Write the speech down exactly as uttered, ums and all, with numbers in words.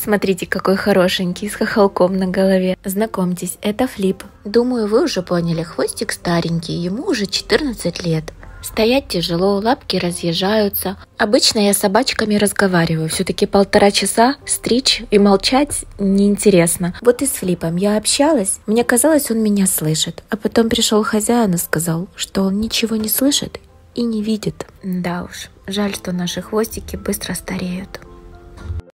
Смотрите, какой хорошенький, с хохолком на голове. Знакомьтесь, это Флип. Думаю, вы уже поняли, хвостик старенький, ему уже четырнадцать лет. Стоять тяжело, лапки разъезжаются. Обычно я с собачками разговариваю, все-таки полтора часа стричь и молчать неинтересно. Вот и с Флипом я общалась, мне казалось, он меня слышит. А потом пришел хозяин и сказал, что он ничего не слышит и не видит. Да уж, жаль, что наши хвостики быстро стареют.